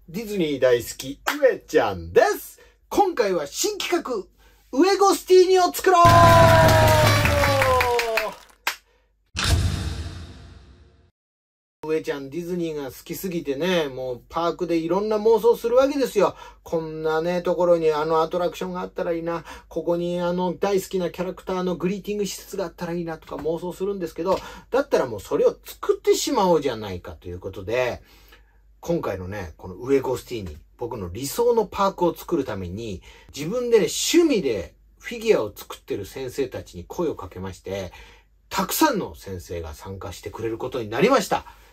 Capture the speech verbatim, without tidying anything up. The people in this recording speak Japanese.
ディズニー大好き、上ちゃんです。今回は新企画、ウエゴスティーニを作ろう。上ちゃんディズニーが好きすぎてね、もうパークでいろんな妄想するわけですよ。こんなね、ところにあのアトラクションがあったらいいな。ここにあの大好きなキャラクターのグリーティング施設があったらいいなとか妄想するんですけど、だったらもうそれを作ってしまおうじゃないかということで、今回のね、このウエゴスティーニ、僕の理想のパークを作るために、自分でね、趣味でフィギュアを作ってる先生たちに声をかけまして、たくさんの先生が参加してくれることになりました。